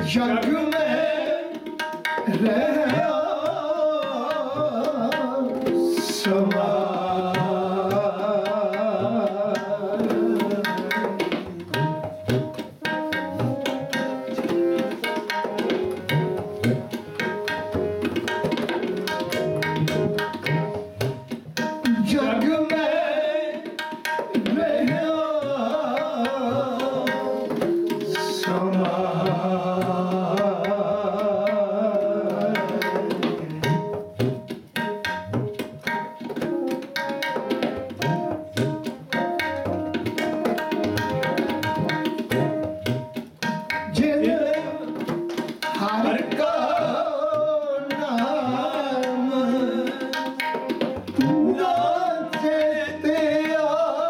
जग में रहा समा जग में रहा समा हर का नाम नाचे तेरा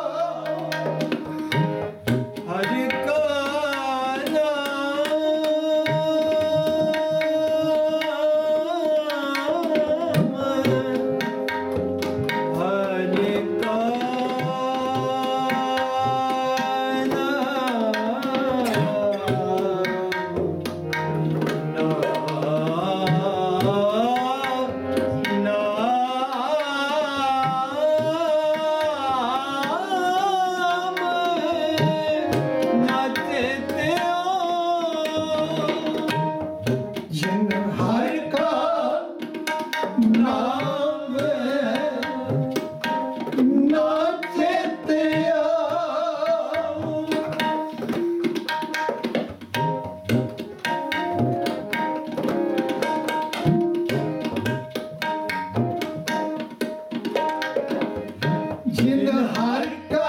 हर का नाम हर का हर का नाम नाचे तेरा जिन हर का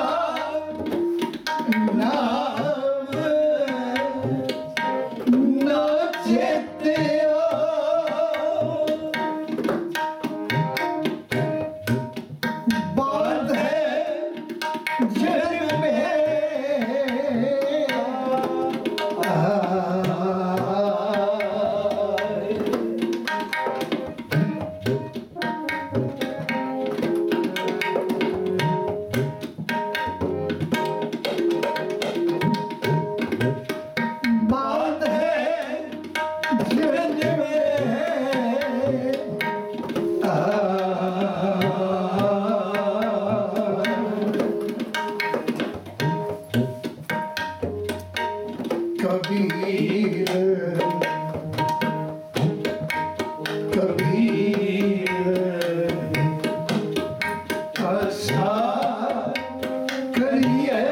नाम नाचे तेरा बात है जग में बात है जग में कबीर कबीर ऐसा करिए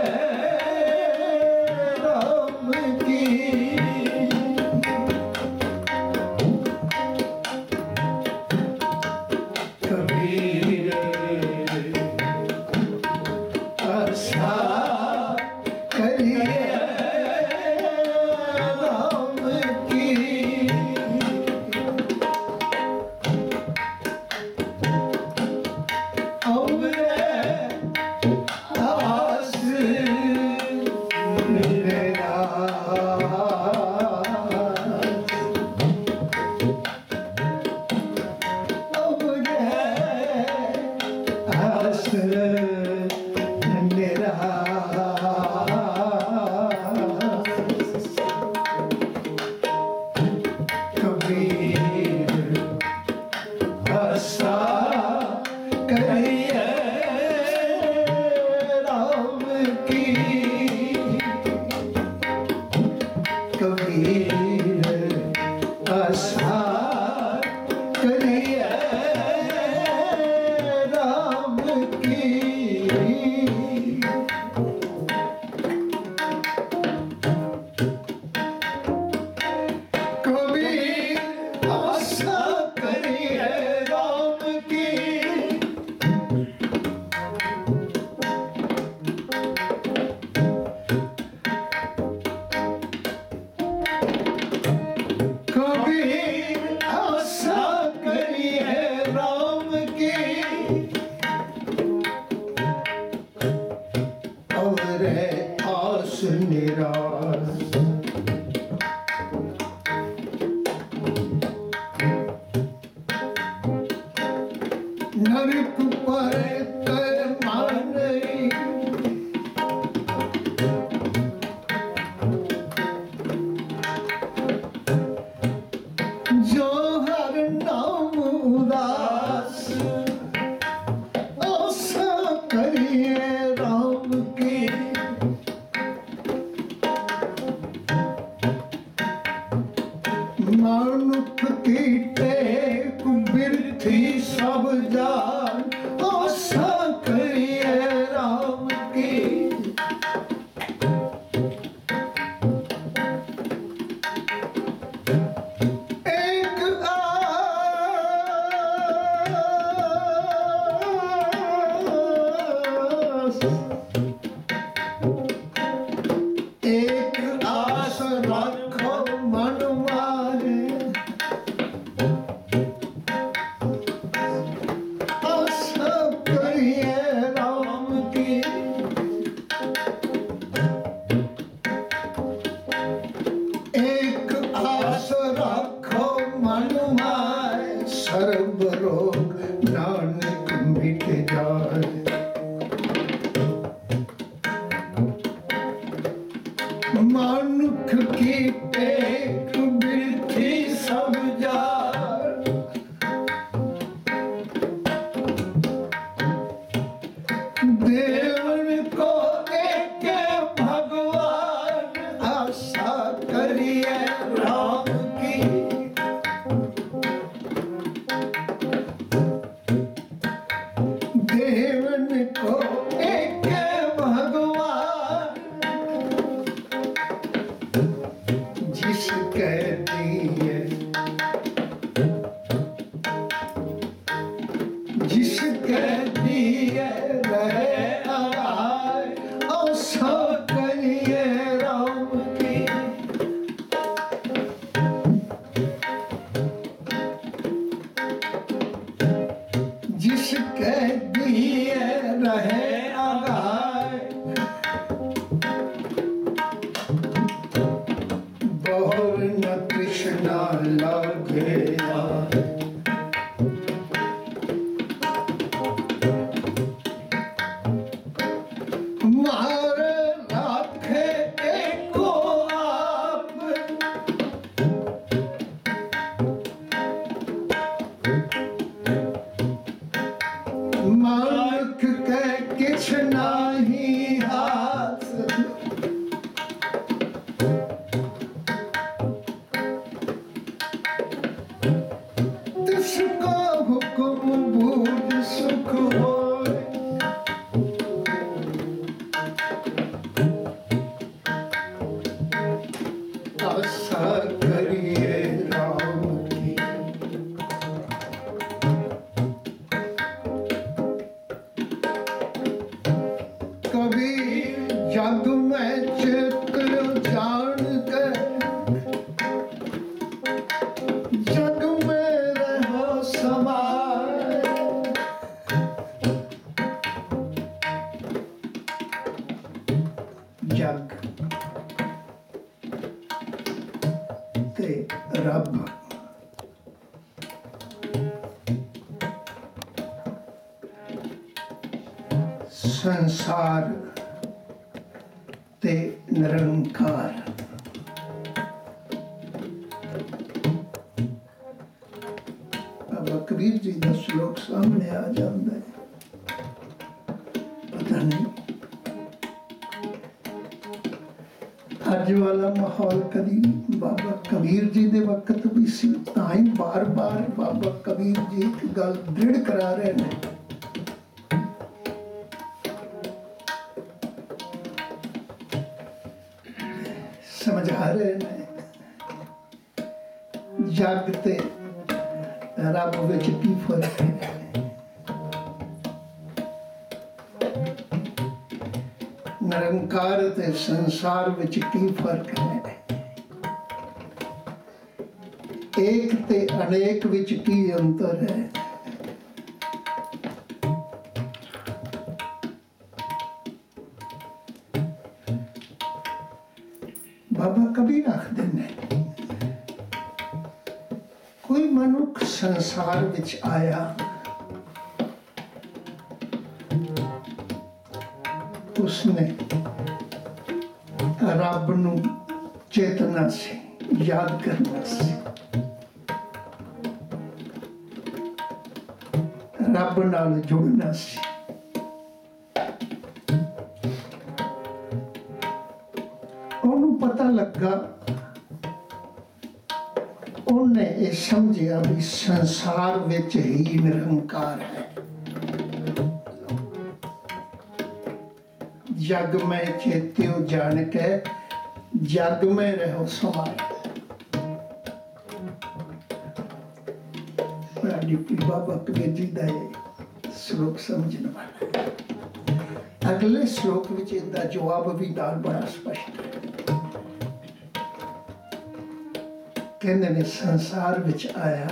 राम की कबीर ऐसा करिए राम की अमरे आस राम की देवन को एक भगवान जिसके दिए रहे आए और सो करिए राम की जिसके दिए रहे आए बहुर न कृष्णा लगे मानुख के किछ नाही हाथ तिसको हुक्म बूझ सुख होए आशा करिए राम की कबीर जग में चित जान के जग में रहो समाए जग ते रब संसार ते निरंकार बाबा कबीर जी का श्लोक सामने आ जाता है पता नहीं अज वाला माहौल कभी बाबा कबीर जी दे वक्त भी सी ताई बार बार बाबा कबीर जी एक गल दृढ़ करा रहे हैं समझा रहे हैं जग ते रब विच की फर्क है निरंकार ते संसार विच की फर्क है एक ते अनेक विच की अंतर है बाबा कबीर आखदे ने कोई मनुख संसार विच आया उसने रब नू चेतना से याद करना से रब नाल जुड़ना से ओनू पता लगा उन्हें ये समझिया भी संसार विच ही निरंकार है जग में चेत्यो जान के जग में रहो समाये बाबा कबीर जी का श्लोक समझने वाला अगले श्लोक विच इसका जवाब भी नाल बड़ा स्पष्ट है कहने ने संसार विच आया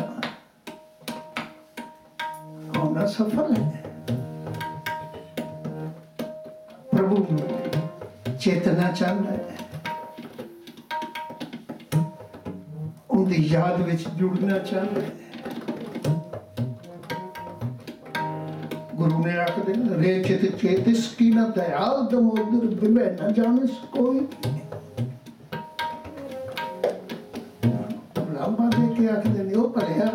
होना सफल है प्रभु चेतना चाहता है उनकी याद विच जुड़ना चाहता है गुरु ने आख देना रे चित चेतिस की न दयाल दमोदर बिलै न जानस कोई लामा दे के आख देने ओ भलिया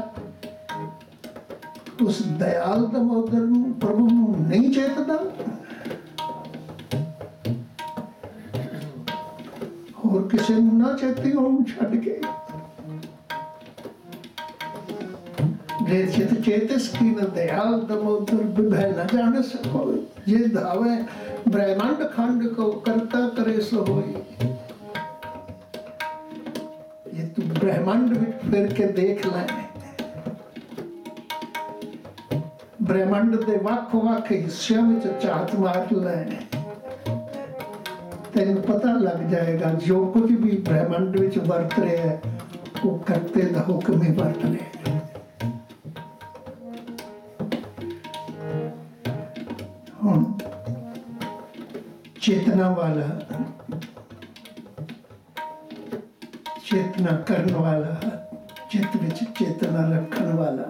उस दयाल दमोदर प्रभु नहीं चेतदा और किसी ना चेती छड़ के रे चित चेतस की न दयाल दमोदर विभय न जाने सको, ये धावे ब्रह्मांड खंड को करता करे सो होई। ये तू ब्रह्मांड में फिर के देख ले, ब्रह्मांड के वख वख हिस्सों में झात मार ले, तेन पता लग जाएगा जो कुछ भी ब्रह्मांड में वर्त रहे है वो करते का हुक्म ही वर्त रहे। हुण चेतना वाला, चेतना करने वाला, चित विच चेतना रखने वाला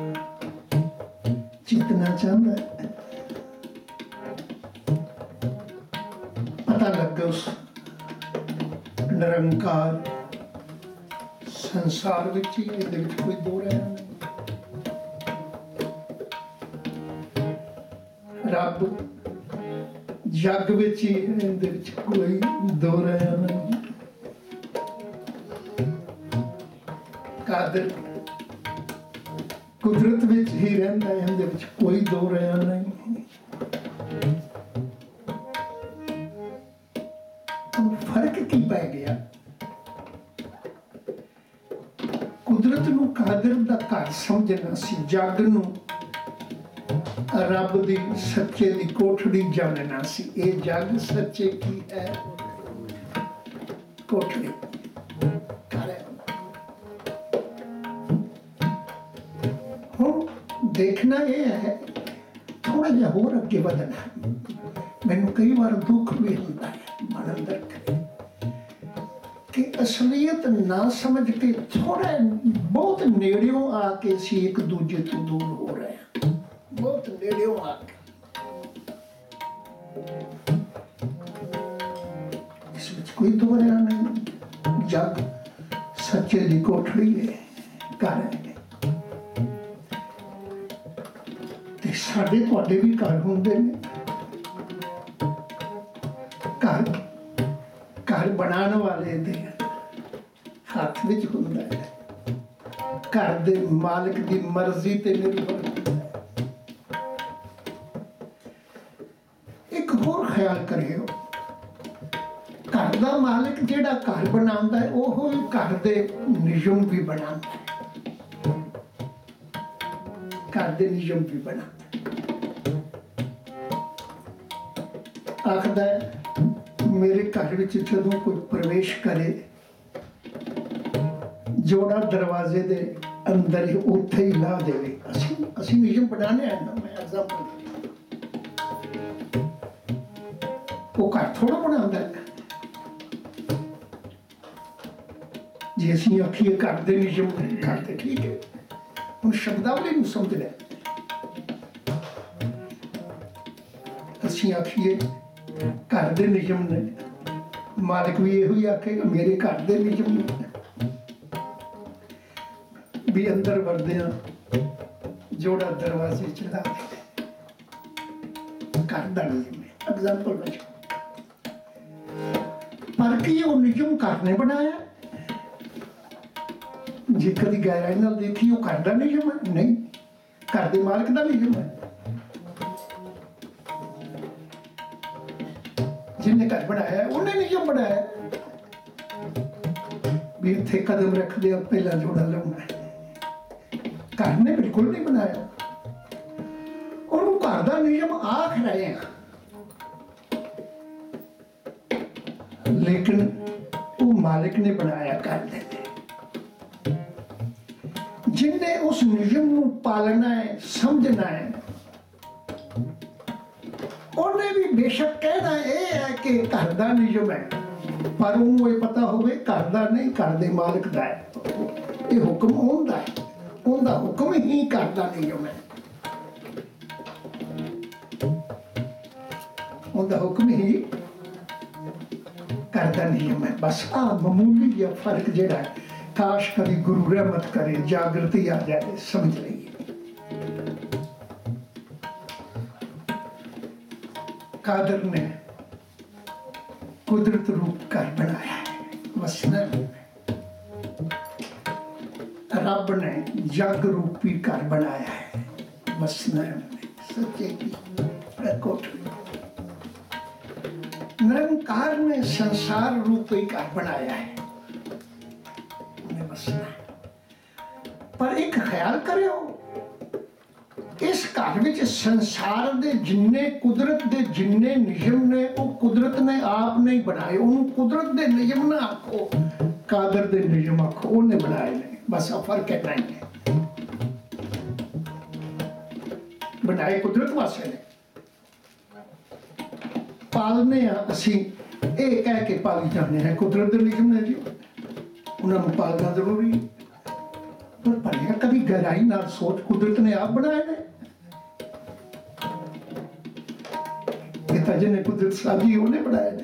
चेतना चाहता है। पता लग गया उस निरंकार संसार विच ही, इहदे विच कोई दो राय नहीं। रब जग विच ही, इहदे विच कोई दो राय नहीं। कादिर कुदरत विच ही रहिंदा है, इहदे विच कोई दो राय नहीं। फर्क की पै गया? कुदरत नूं कादिर दा घर समझना सी, जग नूं रब दी सच्चे दी कोठड़ी जानना सी। ये जग सच्चे की है कोठड़ी घर। हुण देखना ये है, थोड़ा जिहा होर अगे वधना। मैनूं कई बार दुख भी हुंदा है मन अंदर कि असलियत ना समझ के थोड़ा बहुत नेड़ियों आके सी एक दूजे तो दूर हो रहे हैं, बहुत नेड़ियों आके। इस विच कोई दो राय नहीं। जग सच्चे दी कोठड़ी है, घर है। ते साडे तुहाडे भी घर हुंदे ने। घर बनाने वाले दे हाथ विच हुंदा है, घर दे मालिक दी मर्जी ते निर्भर हुंदा है। एक होर ख्याल करियो, घर दा मालिक जिहड़ा घर बनांदा है ओहो ही घर दे नियम भी बनांदा है, घर दे नियम भी बनांदा है। आखदा है मेरे घर विच जदों कोई प्रवेश करे, जोड़ा दरवाजे दे अंदर ही उत्थे ही ला देवे। असी नियम बनाने आए ना, मैं एग्जाम्पल वो घर थोड़ा बनांदा है। जे असी आखिए घर दे नियम घर ते ठीक है, हुण शब्दावली नूं समझ ले। असी आखिए घर दे नियम ने, मालिक भी यही ही आखेगा मेरे घर दे नियम ने भी। अंदर वरदियां जोड़ा दरवाजे चला दे, घर दा नियम है। एग्जाम्पल बचो, पर की वो नियम घर ने बनाया? जे कदी गहराई नाल देखी वो घर दा नियम है? नहीं, घर दे मालिक दा नियम है। जिन्हें घर बनाया उन्हें नियम बनाया भी इत्थे कदम रख दिया पहला जोड़ा लाउणा है। घर ने बिल्कुल नहीं बनाया। और घर दा नियम आख रहे हैं, लेकिन वो मालिक ने बनाया घर ने। जिन्हें उस नियम नूं पालना है, समझना है, उन्हें भी बेशक कहना यह है कि घर दा नियम है, पर उन्होंने ये पता होवे घर दा नहीं, घर दे मालिक दा है। ये हुक्म उनदा है, उनदा हुक्म ही घर दा नियम है, उनदा हुक्म ही घर दा नियम है। बस मामूली जिहा फर्क जिहड़ा है, काश कभी गुरु रहमत करे, जागृति आ जाए, समझ लइए। कादर ने कुदरत रूप घर बनाया है, वसना रब ने जग रूपी घर बनाया है, बसना है सच्चे की कोठरी। निरंकार ने संसार रूपी घर बनाया है, उन्हें बसना है। पर एक ख्याल करो, इस घर विच संसार दे जिन्ने कुदरत दे जिन्ने नियम ने वो कुदरत ने आप नहीं बनाए। उन्होंने कुदरत दे नियम ना आखो, कादर दे नियम आखो, उन्हें बनाए नहीं। बस फर्क है नहीं है, बनाए कुदरत वास्ते ने, पालने असी ये कह के पाली जाने हैं कुदरत दे नियम ने जी, उन्होंने पालना जरूरी। पर भलिया कभी गहराई नाल सोच, कुदरत ने आप बनाए ने, जिन्हें कुदरत साजी उन्हें बनाया ने।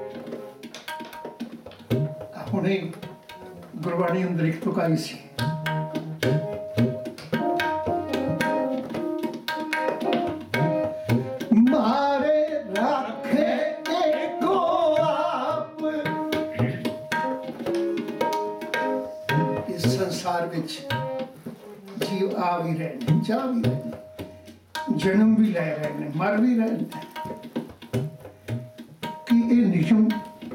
हुणे गुरबाणी अंदर एक तुक आई सी, मारे राखे एको आप। इस संसार विच जीव आ भी रहे ने, जा भी रहे ने, जन्म भी ले रहे ने, मर भी रहे ने। कि ये नियम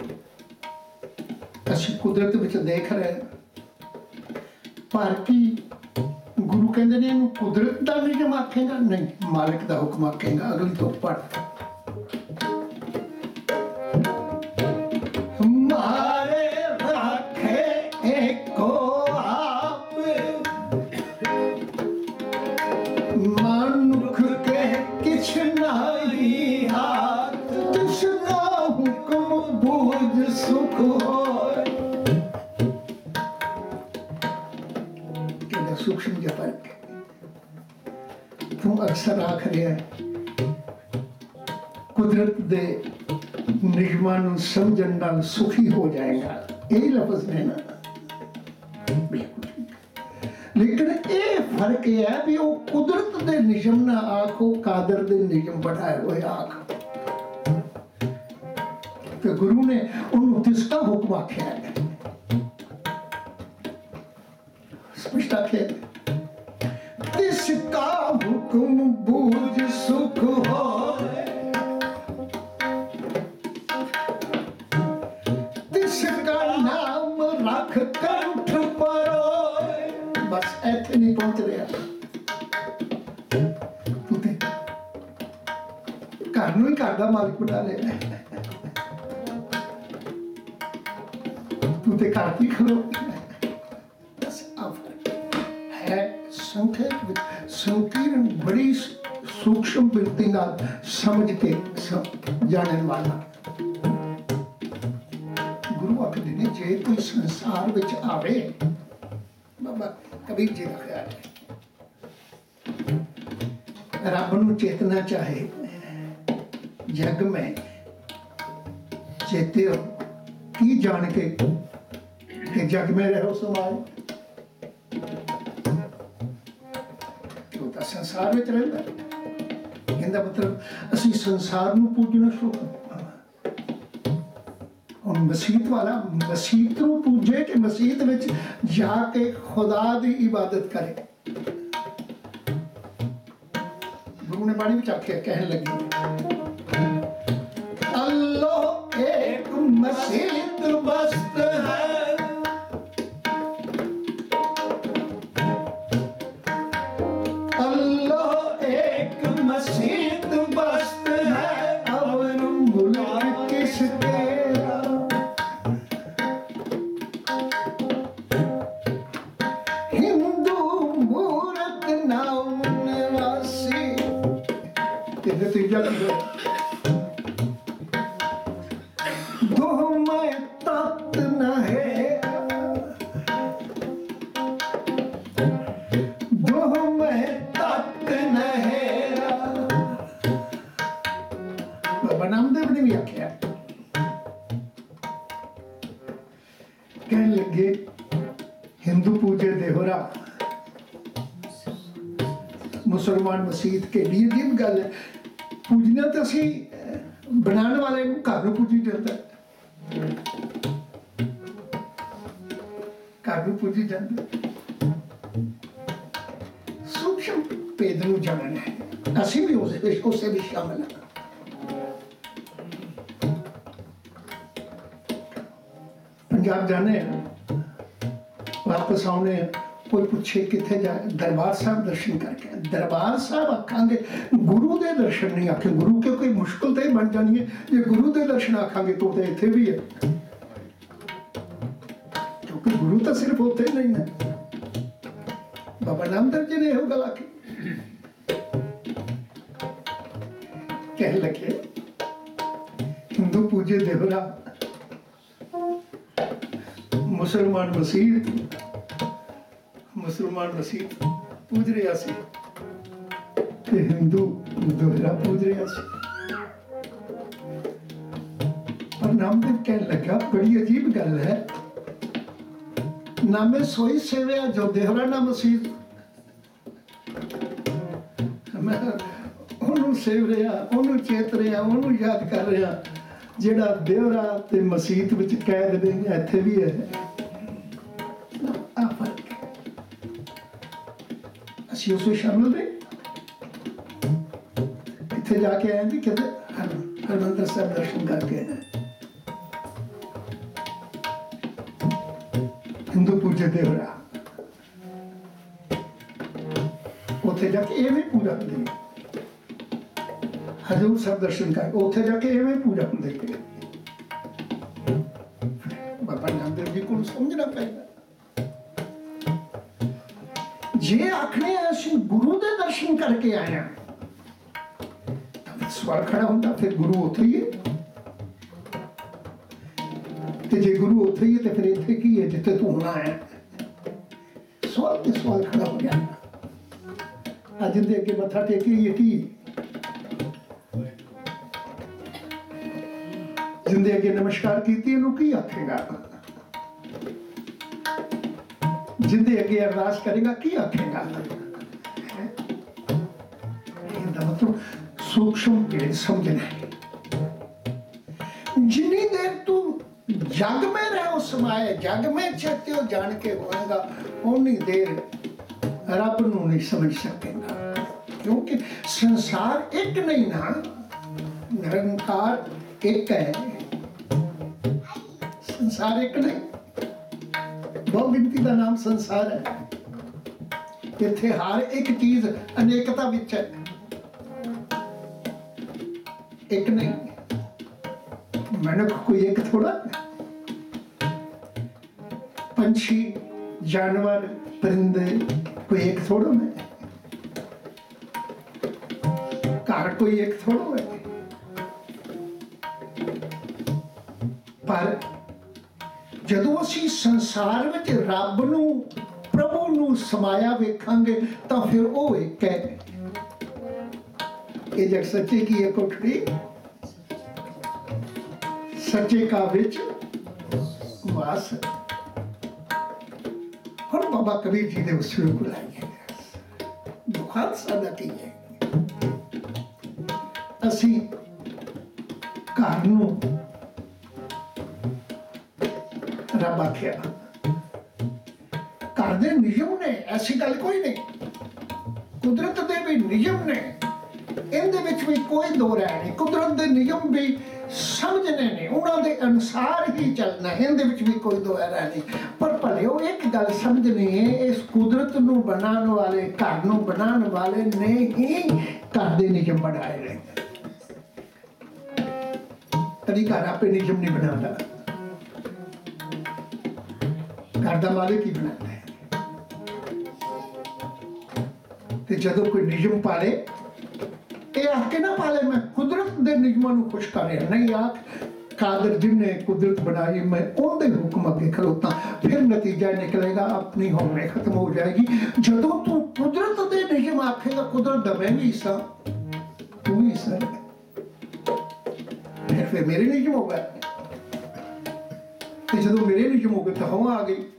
असी कुदरत विच देख रहे हैं, पर कि गुरु कहते हैं कुदरत का नियम आखेगा नहीं, मालिक का हुक्म आखेगा। अगली तो पढ़, मारे राखे एको आप, मनुख के किछ नहीं हाथ, तिसका हुक्म बूझ सुख होय। कहना सूक्ष्म जो फर्क है। तुम अक्सर आख रहे हैं कुदरत दे नियमां नूं समझण नाल सुखी हो जाएगा, यही लफ्ज ने ना, बिल्कुल ठीक। लेकिन ये फर्क है भी वो कुदरत दे नियम ना आखो, कादर दे नियम बढ़ाए हुए आखो। तो गुरु ने उन्होंने तिसका हुक्म आख्या है, स्पष्ट आख्या है, तिसका हुक्म बूझ सुख होय, तिसका नाम रख कंठ परोय। बस ऐथे नहीं पहुंच रहा, घर नूं ही घर दा मालिक बना लेना है। तू ते काटी खलो, बस अब है संकीर्ण बड़ी सूक्ष्म वृत्ति नाल समझ के जानने वाला। गुरु आखदे ने जे कोई संसार विच आवे, बाबा कबीर जी का ख्याल है, रब नूं चेतना चाहे जग में चेते हो की जान के कि जग में रहो समाज, तो संसार में रहता है। कहता मतलब असी संसार नूं पूजना शुरू करना। और मसीत वाला मसीत नूं पूजे कि मसीत विच जाके खुदा दी इबादत करे। गुरु ने बाणी विच आख्या, कहन लगी अल्लाह एक मसीत बस्त है, कहने लगे हिंदू पूजे देवरा, मुसलमान मसीत के लिए भी गल है। पूजना तो असी बनाने वाले घर में पूजी जाता है, घर में पूजी जाता। सूक्ष्म भेद नूं जानना है, असीं भी उस विच शामिल हां। पंजाब जाने वापस आने, कोई पूछे किथे जाए, दरबार साहब दर्शन करके। दरबार साहब आखांगे, गुरु दे दर्शन नहीं आखे। गुरु के कोई मुश्किल तो बन जानी है, जे गुरु दे दर्शन आखांगे तो इत्थे भी है, क्योंकि गुरु तो सिर्फ उत्थे नहीं है। बाबा नामदेव जी ने यह गल आखी, कह लगे हिंदू पूजे देवरा, मुसलमान मसीह पूज रहा सी, हिंदू दोहरा पूज रहा सी। और नामदेव कहने लगा, बड़ी अजीब गल है, ना मैं सोई सेविया जो देहरा ना मसीह। मैं उन्होंने सेव रहा, उन्होंने चेत रहा, उन्होंने याद कर रहा, जेड़ा देवरा ते मसीत विच कैद नहीं है, इत्थे भी है। असीं उस शामिल नहीं, इत्थे जाके आए जी, कहते हरमंदिर साहब दर्शन करके आए, हिंदू पूजे देवरा, उत्थे जाके एवें पूजा होंदी है। हजूर साहब दर्शन कर, उत्थे जाके एवें पूजा होंदी है। बाबा नामदेव जी को समझना पड़ेगा। जे आखने असीं गुरु दे दर्शन करके आए हैं, तो सवाल खड़ा होता, फिर गुरु उत्थे ही है, ते जे गुरु उत्थे ही है तो फिर इत्थे की है जिथे तू होना है? सवाल खड़ा हो गया। अज दे अगे मत्था टेकी की, जिंदे अगे नमस्कार कीती, इहनूं की आखेगा? जिंदे अगे अरदास करेगा की आखेगा? मतलब सूक्ष्म भेद समझना है। जिन्नी देर तू जग में रहो समाये, जग में चेते हो जान के होएगा, उन्नी देर रब नूं नहीं समझ सकेगा। क्योंकि संसार एक नहीं ना, निरंकार एक है, संसार एक नहीं। बहुगिनती का नाम संसार है। इत्थे हर एक चीज अनेकता विच है, एक नहीं। मनुख कोई एक थोड़ा, पंछी, जानवर, परिंदे कोई एक थोड़ा है, घर कोई एक थोड़ा है। पर जदों असीं संसार विच रब नूं, प्रभु नूं समाया वेखांगे तां फिर वो एक है। ये जग सच्चे की एक कोठड़ी, सच्चे का विच वास। और बाबा कबीर जी ने उस शुरू को लाइए दुखान सादा की है। असीं घर नूं रब आख्या, घर दे नियम ने, ऐसी गल कोई नहीं। कुदरत दे भी नियम ने, इनदे विच भी कोई दो राय नहीं। कुदरत दे नियम भी समझने ने, उन्हां दे अनुसार ही चलना, इनदे विच भी कोई दो राय नहीं। पर भलियो एक गल समझनी है, इस कुदरत नूं बनाने वाले, घर नूं बनाने वाले ने ही घर दे नियम बनाए ने। कदी घर आपे नियम नहीं बनाता, घर का मालिक ही बनाता है। ते जदों कोई नियम पाले, ये आख के ना पाले मैं कुदरत के नियमों को खुश कर रहा, नहीं आख कादर जिन्हें कुदरत बनाई मैं उनके हुक्म अगे खलोता, फिर नतीजा निकलेगा अपनी होने खत्म हो जाएगी। जदों तू कुदरत के नियम आखेगा, कुदरत दा मैं भी हिस्सा, तू भी हिस्सा, फिर मेरे नियम हो गए। जो मेरे नियम हो गए तो हवा आ गई,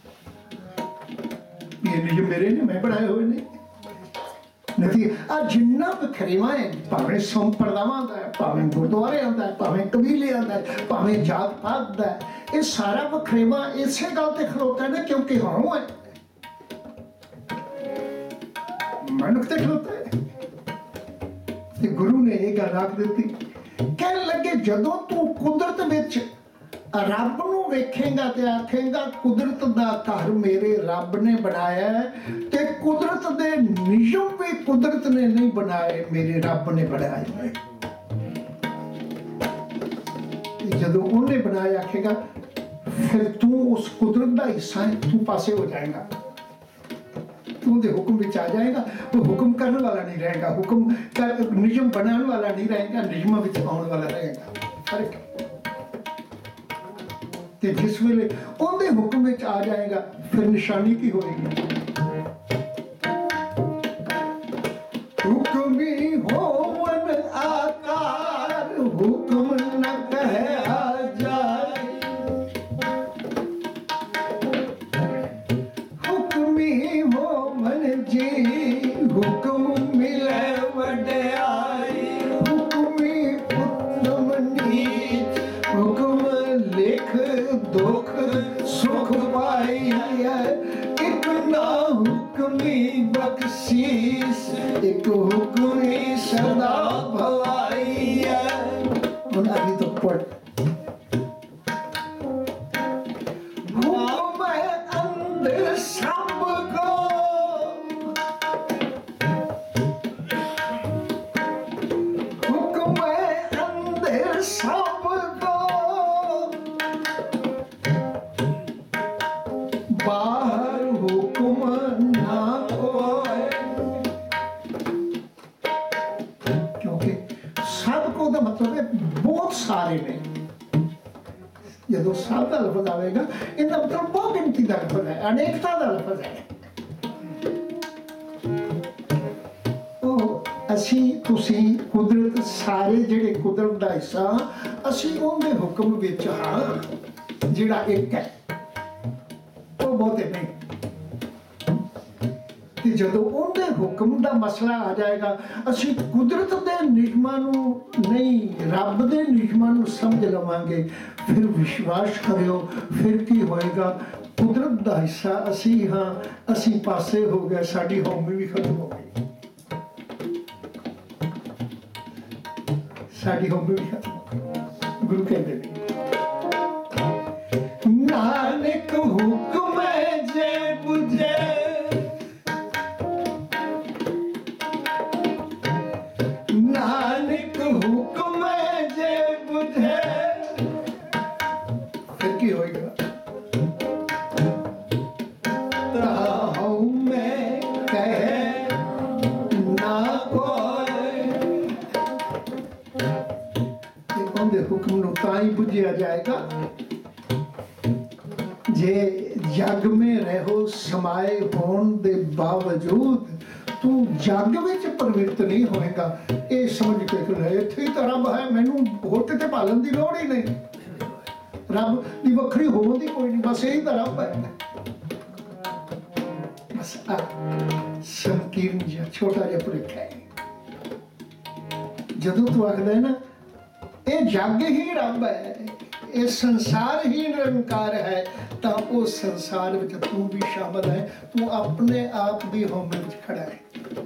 ये नियम मेरे ने, मैं बनाए हुए ने। नतीजा जिन्ना बखरेवा है, भावें संप्रदावां दा है, भावें गुरुद्वारे आंदा है, भावें कबीले आंदा है, भावें जात पात दा है, ये सारा बखरेवा इसे गल ते खलोता है ना, क्योंकि हवा है। सड़क ते खलोता है। ते गुरु ने ये गल आख दी, कह लगे जदों तू कुदरत विच रब नूं वेखेगा ते आखेगा कुदरत दा घर मेरे रब ने बनाया है, ते कुदरत दे नियम भी कुदरत ने नहीं बनाए, मेरे रब ने बनाए है। जदों उन्हें बनाया आखेगा फिर तू उस कुदरत का हिस्सा है, तू पासे हो जाएगा, तू दे हुक्म विच आ जाएगा। वो हुक्म करने वाला नहीं रहेगा, हुक्म कर नियम बनाने वाला नहीं रहेगा, नियम विच आने वाला रहेगा। फर्क ते जिस वेले उन्हें हुक्म विच आ जाएगा फिर निशानी की होगी, हुक्मी होवन आकार हुक्म न कहे आ जाए, हुक्मी होवन जी हुक्म मिले वड्याई, हुक्मी उत्तम नीच हुक्म लिख दुख सुख पाई है, एक ना हुक्मी बख्शीश एक हुक्मी सदा भलाई है। अभी तो पढ़ हुक्म अंदर सबको, हुक्म अंदर सबको, बाहर हुक्म ना कोई, क्योंकि सबको का मतलब है बहुत सारे ने। जो सब का लफज आएगा इनका मतलब बहुत गिनती का लफज है, अनेकता का लफज है। तो असी तुसी कुदरत सारे जेड़े कुदरत का हिस्सा असी उनके हुक्म विच हां, जिहड़ा एक है वो बहुत है नहीं। कि जदों उनके हुक्म का मसला आ जाएगा असी कुदरत के नियमां नूं नहीं रब के नियमां नूं समझ लवांगे, फिर विश्वास करियो फिर की होएगा, कुदरत का हिस्सा असी हाँ, असी पासे हो गए, साडी हौमी भी खत्म हो गई, साडी हौमी भी खत्म हो गई। गुरु कहते हैं नानक हुक्म जे बुझे, नानक हुक्म जे बुझे, फिर की होएगा ताहू में कहे ना कोई, उनके हुक्म नूं तां ही बुझिया जाएगा जे जग में रहो समाए होने के बावजूद तू जग विच प्रवृत्त नहीं होएगा, ये समझ के इत्थे तो रब है, मैनू होर किते पालन की लोड़ ही नहीं, रब की वखरी होने की कोई नहीं, बस यही तो रब है। बस संकीर्ण जिहा छोटा जिहा भुलेखा है। जदों तू आखदा है ना ये जग ही रब है, ये संसार ही निरंकार है, तो उस संसार में तू भी शामिल है, तू अपने आप भी होने में खड़ा है।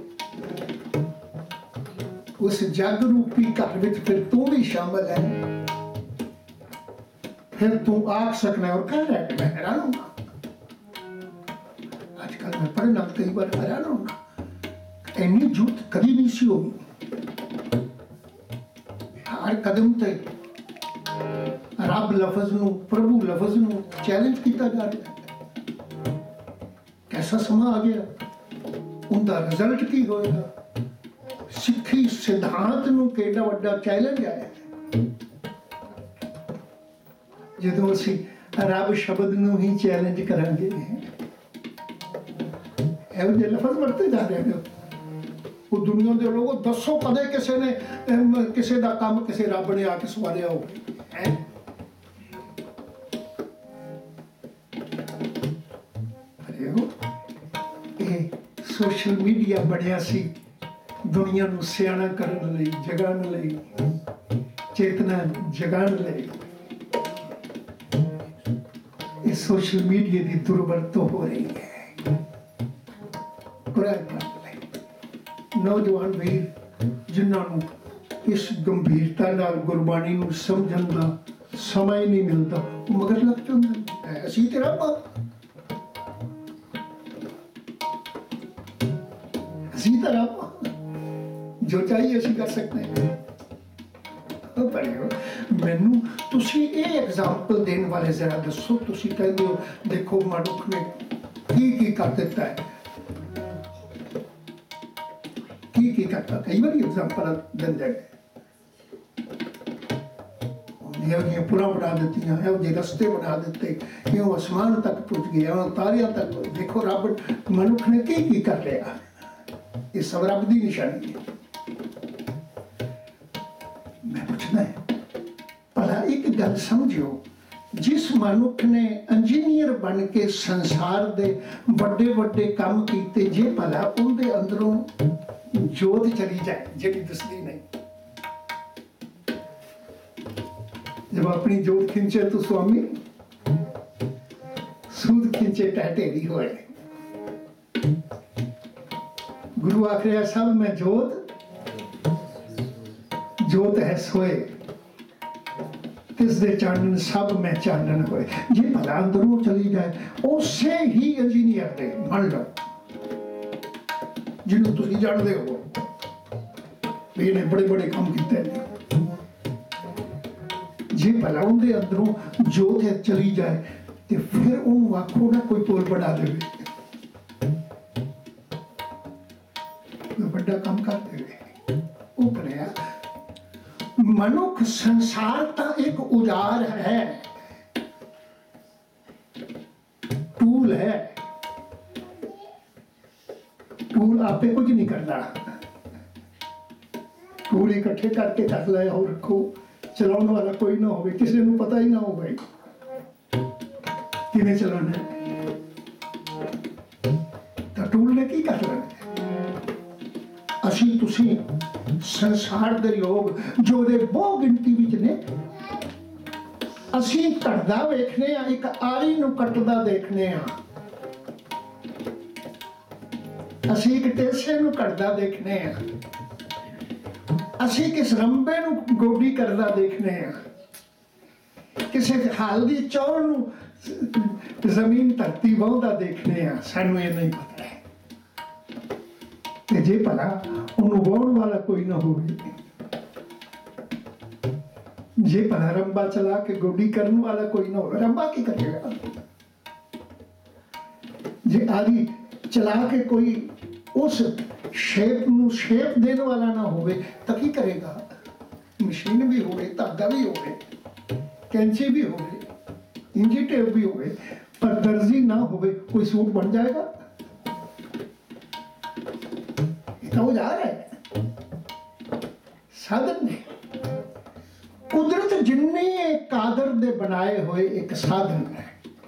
उस जग रूपी घर में फिर तू भी शामिल है, फिर तू आख सकना है और कह रहा है मैं हैरान होगा। आजकल मैं पढ़ना कई बार हैरान होगा, इन्नी जरूरत कभी नहीं सी होगी, हर कदम तक रब लफज नूं प्रभु लफज नूं चैलेंज किया जा रहा है। कैसा समा आ गया, उनका रिजल्ट की होएगा, सिक्खी सिद्धांत नूं केड़ा वड्डा चैलेंज आया। जदों असीं रब शब्द नूं ही चैलेंज करांगे, ਇਹੋ ਜਿਹੇ लफज वरते जा रहे हैं। वो दुनिया के लोगों दसो कदे किसी ने किसी का काम किसी रब ने आके सवारिया हो सोशल मीडिया बनया सी दुनिया नूं सियाणा करन लई, जगाण लई, चेतना जगाण लई। ये सोशल मीडिया की दुर्वरतों हो रही है। नौजवान वीर जिन्होंने इस गंभीरता नाल गुरबाणी नूं समझण दा समा ही नहीं मिलता, वो मगर लग जाते हैं असीं ते रब असीं ते रब जो चाहिए असीं कर सकते हैं। मैनू तुसी ये एग्जाम्पल देने वाले जरा दसो, तुसी कहते हो देखो मनुख ने की कर दिता है, की करता, कई बार एग्जाम्पल देंदे हैं पुला बना दी, ये रस्ते बना दिते, यूं आसमान तक पहुंच गया, तारियां तक। देखो रब मनुख ने की कर लिया, ये सब रब की निशानी है। मैं पूछना है भला एक गल समझियो, जिस मनुख ने इंजीनियर बन के संसार दे बड़े बड़े काम किए, जे भला उनके अंदरों जोत चली जाए जी दसदी नहीं, जब अपनी जोत खिंचे तो स्वामी सूद खिंचे टहटेरी होए। गुरु आखिर सब में जोत, जोत है सोए, तिस दे चानन सब में चानन होए। जे भला अंदरों चली जाए, उसे ही इंजीनियर दे मान लो जिन्होंने तुम जानते हो भी इन्हें बड़े बड़े काम किए हैं, जे भला उनके अंदरों जोत है चली जाए तो फिर उन्होंने आखो ना कोई पुल बना दे, कोई बड़ा काम कर दे। वो करेगा मनुख संसार का एक औजार है, टूल है, टूल आपे कुछ नहीं करना, टूल इकट्ठे करके कर ले और रखो, चलाने वाला कोई ना हो, किसी को पता ही ना हो भाई किवें चलाना है, तो टूल ने की कर लेना। असीं तुसीं संसार दे लोग जो दे बहु गिनती विच ने, असीं घटदा वेखने आ, एक आरी नूं कटदा देखने आ, असीं एक टेसे नूं कटदा देखने आ, असीं किस रंबे नूं गोडी करदा देखने आ, किसी हालदी चौल नूं जमीन धरती वाहुंदा देखने आ, सानूं ये नहीं पता है ते जे भला उन्होंने वाहण वाला कोई ना हो, जे भला रंबा चला के गोडी करने वाला कोई ना हो, रंबा की करेगा? जे आदि चला के कोई उस शेप नूं शेप देने वाला ना होवे तो की करेगा? मशीन भी होवे, धागा भी होवे, कैंची भी होवे, इंची टेप भी होवे, पर दर्जी ना होवे, कोई सूट बन जाएगा? औजार है, साधन ने। कुदरत जिन्ने कादर दे बनाए हुए एक साधन है,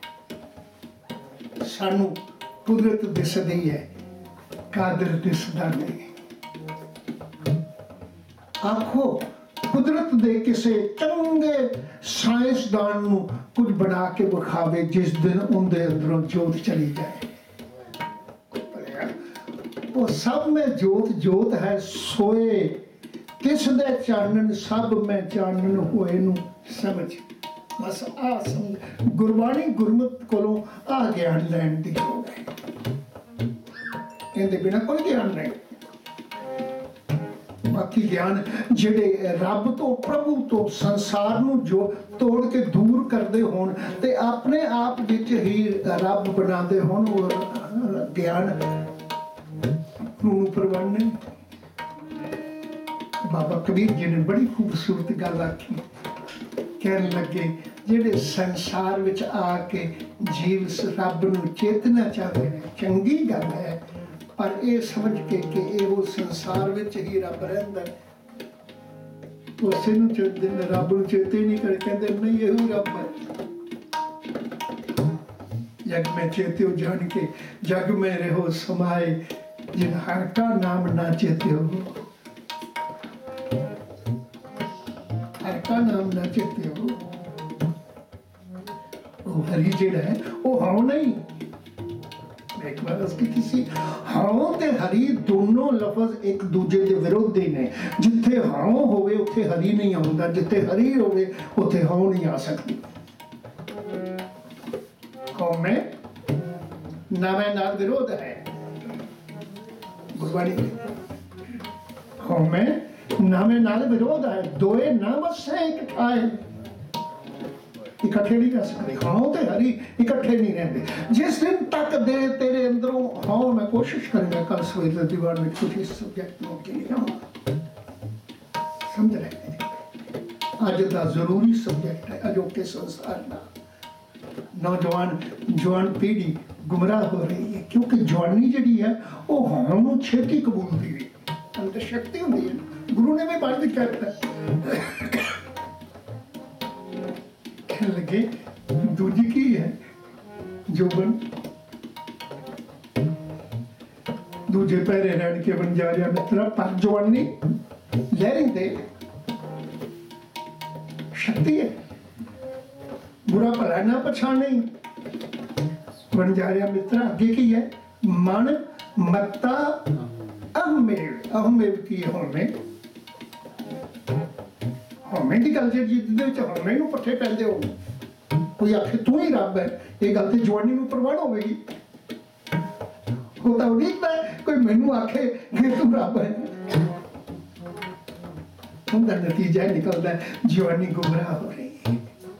सानू कुदरत दिसदी है, कादर दिसदा नहीं। आखो कुदरत दे किसे चंगे साइंसदान नू कुछ बना के विखावे जिस दिन उनके अंदरों जोत चली जाए, वो सब में जोत जोत है सोए, किस दे चानन सब में चानन होए नू समझ। बस आ समझ गुरबाणी गुरमत कोलों आ ज्ञान लैन दी लोड़ है, इहदे बिना कोई ज्ञान नहीं। बाकी ज्ञान जेड़े रब तो प्रभु तो संसार नू जो तोड़ के दूर करते होन ते अपने आप विच ही रब बनाते होन, वो ज्ञान परवान नहीं। बाबा कबीर जी ने बड़ी खूबसूरत गल आखी, कहने लगे जेड़े संसार विच आके जीव रब नूं चेतना चाहते हैं, चंगी गल है, पर यह समझ के कि ये वो संसार विच ही रब रहिंदा है, उसे नूं चेते रब नूं चेते नहीं करे, कहते नहीं यही रब है। जग में चेत्यो जान के जग में रहो समाए, जिन हर का नाम ना चेते हो, हर का नाम ना चेते हो, वो हरि जेड़ा है वो हाउ नहीं। एक बार उसकी किसी हाँ ते हरी दोनों लफज एक दूजे के विरोधी ने। जिथे हाँ होवे उथे हरी नहीं आउंदा, जिथे हरी होवे उथे हाँ नहीं आ सकती। हौमे नामे नाल विरोध है गुरबाणी में। हौमे नामे नाल विरोध है, दोए नाम से एक ठाए, इकट्ठे नहीं कर सकते। हाँ तो हरी इकट्ठे नहीं रहते। जिस दिन तक दे तेरे अंदरों हाँ, मैं कोशिश करूंगा कल सवेरे दीवार में कुछ इस सब्जेक्ट में के लिए समझ रहे अज का जरूरी सब्जेक्ट है। अजोके संसार का नौजवान जवान पीढ़ी गुमराह हो रही है, क्योंकि जवानी जी है वो हाँ छेती कबूल दी हुई अंदर शक्ति होती है। गुरु ने भी बात भी कहता लगे दूजी की है जोबन दूजे पैरे रहन के बन जा रहा मित्रा, पर जवानी लहरी दे शक्ति है। बुरा भला ना पछाने बन जा रहा मित्रा। आगे की है मन मत्ता अहमेव, अहमेव की होने हमें की गल जी हमें नूं पट्ठे पैंदे हो, कोई आखे तू ही रब है, ये गल तो जवानी नूं प्रवान होगी। होता उड़ीकता है कोई मैनू आखे कि तू रब है, उनका नतीजा निकलता है जवानी गुमराह हो रही है,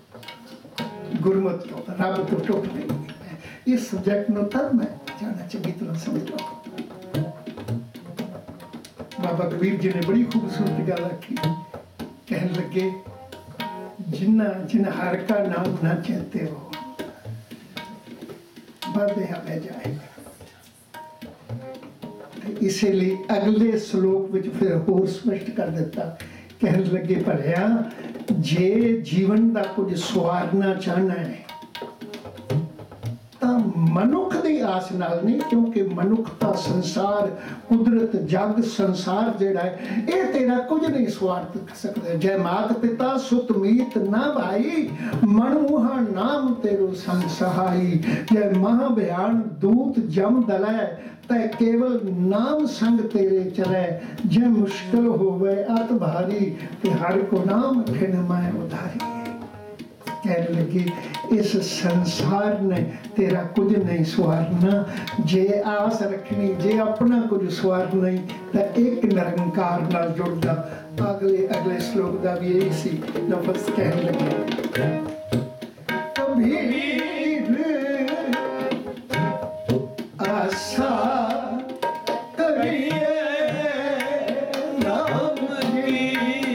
गुरमत तो रब तो टुट रही है। इस सब्जेक्ट नूं तब मैं जाना चंगी तरह समझ लो। बाबा कबीर जी ने बड़ी खूबसूरत गल आखी, कहने लगे जिन्ना जिन हर का नाम ना कहते हो बाधे हमें जाएगा। इसीलिए अगले श्लोक में फिर होर स्पष्ट कर देता, कहने लगे भलिया जे जीवन का कुछ सवारना चाहना है मनुख की आस नाल नहीं, क्योंकि मनुख का संसार कुदरत जग संसार जेड़ा है ये तेरा कुछ नहीं सवार सकता। जय मात पिता सुत मीत ना भाई, मनमुहा नाम तेरो संग सहाई। जय महाभयान दूत जम दलै, तै केवल नाम संग तेरे चलै। जय मुश्किल होवे अत भारी, ते हर को नाम खिन मैं उधारी। कहने लगी इस संसार ने तेरा कुछ नहीं सवारना, जे आस रखनी जे अपना कुछ सवार नहीं तो एक निरंकार नाल जुड़ जा। अगले श्लोक का भी यही सी लफ्ज कहने लगे, कबीर आशा करिए नाम की,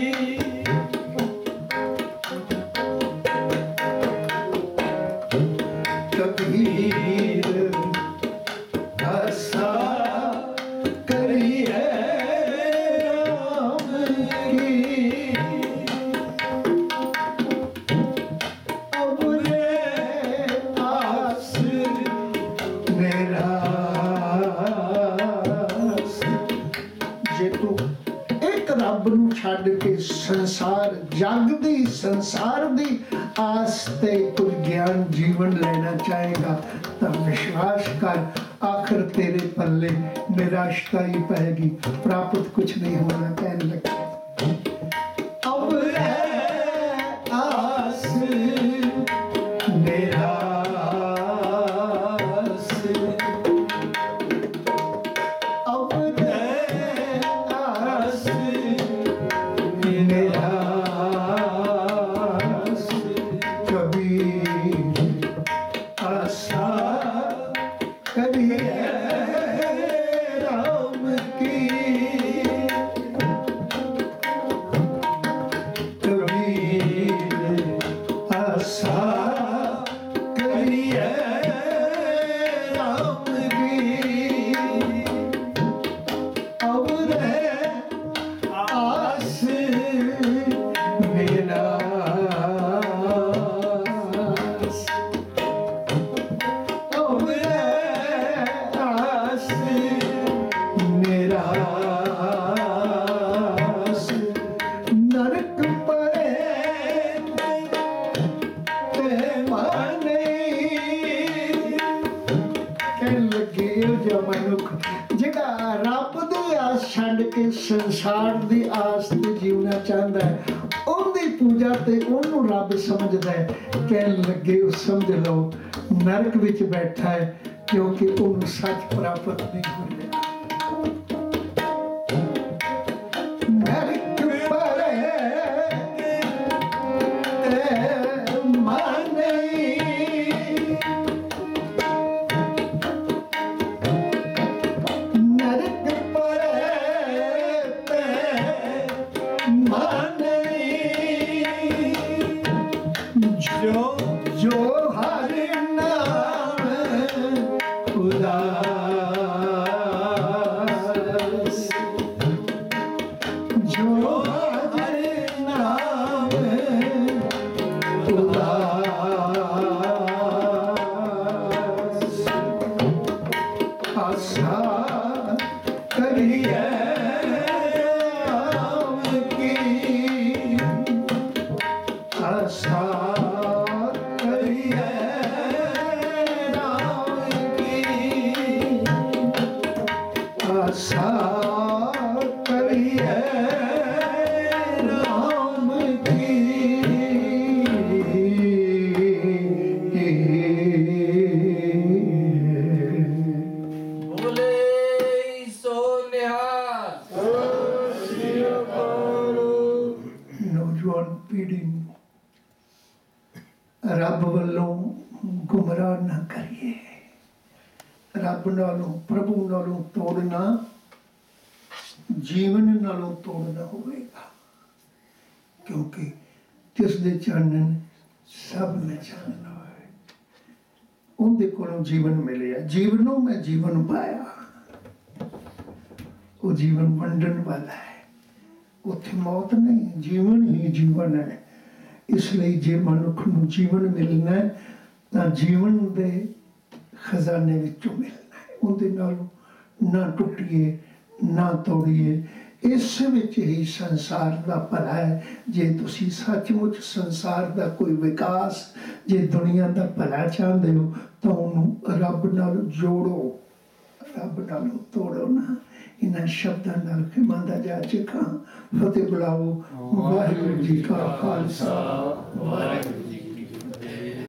कबीर आशा करिए राम की, अब रे आस निरास। जे तू एक रब नूं छड्ड के संसार जग दी संसार दी आस ते कुछ ज्ञान जीवन लेना चाहेगा तो विश्वास कर, आखिर तेरे पल्ले निराशा ही पाएगी, प्राप्त कुछ नहीं होना। कहने लगे अब है आस निराश, अब है आस निराश। कबीर आशा करिए राम की, ਇਹੋ ਜਿਹਾ ਮਨੁੱਖ ਜਿਹੜਾ ਰੱਬ ਦੀ ਆਸ ਛੱਡ ਕੇ ਸੰਸਾਰ ਦੀ ਆਸ ਤੇ ਜਿਉਣਾ ਚਾਹੁੰਦਾ ਹੈ, ਉਹਦੀ ਪੂਜਾ ਤੇ ਉਹਨੂੰ ਰੱਬ ਸਮਝਦਾ ਹੈ, ਕਹਿਣ ਲੱਗੇ ਉਹ ਸਮਝ ਲਓ ਨਰਕ ਵਿੱਚ ਬੈਠਾ ਹੈ, ਕਿਉਂਕਿ ਉਹਨੂੰ ਸੱਚ ਪ੍ਰਾਪਤ ਨਹੀਂ ਹੋਇਆ। ਰੱਬ ਵੱਲੋਂ ਗੁੰਮਰਾਹ ਨਾ ਕਰੀਏ। ਰੱਬ ਨਾਲੋਂ ਪ੍ਰਭੂ ਨਾਲੋਂ ਤੋੜਨਾ ਜੀਵਨ ਨਾਲੋਂ ਤੋੜਨਾ ਹੋਵੇਗਾ, ਕਿਉਂਕਿ ਤਿਸ ਦੇ ਚਾਨਣ ਸਭ ਨੇ ਚਾਨਣਾ ਹੈ। ਉਹਦੇ ਕੋਲੋਂ ਜੀਵਨ ਮਿਲਿਆ, ਜੀਵਨੋਂ ਮੈਂ ਜੀਵਨ ਪਾਇਆ। ਉਹ ਜੀਵਨ ਵੰਡਣ ਵਾਲਾ ਹੈ, ਉੱਥੇ ਮੌਤ ਨਹੀਂ, ਜੀਵਨ ਹੀ ਜੀਵਨ ਹੈ। ਇਸ ਲਈ ਜੇ ਮਨੁੱਖ ਨੂੰ ਜੀਵਨ ਮਿਲਣਾ ਹੈ ਤਾਂ ਜੀਵਨ ਦੇ ਖਜ਼ਾਨੇ ਵਿੱਚੋਂ ਮਿਲਣਾ ਹੈ। ਉਹਦੇ ਨਾਲ ਨਾ ਟੁੱਟੀਏ ਨਾ ਤੋੜੀਏ। ਇਸ ਵਿੱਚ ਹੀ ਸੰਸਾਰ ਦਾ ਭਲਾ ਹੈ। ਜੇ ਤੁਸੀਂ ਸੱਚਮੁੱਚ ਸੰਸਾਰ ਦਾ ਕੋਈ ਵਿਕਾਸ, ਜੇ ਦੁਨੀਆ ਦਾ ਭਲਾ ਚਾਹੁੰਦੇ ਹੋ ਤਾਂ ਉਹਨੂੰ ਰੱਬ ਨਾਲ ਜੋੜੋ, ਰੱਬ ਨਾਲ ਤੋੜੋ ਨਾ। ਇਹਨਾਂ ਸ਼ਬਦਾਂ ਨਾਲ ਖਿਮਾ ਦਾ ਜਾਚਕਾਂ ਫਤਿਹ ਬੁਲਾਓ। ਵਾਹਿਗੁਰੂ ਜੀ ਕਾ ਖਾਲਸਾ, ਵਾਹਿਗੁਰੂ।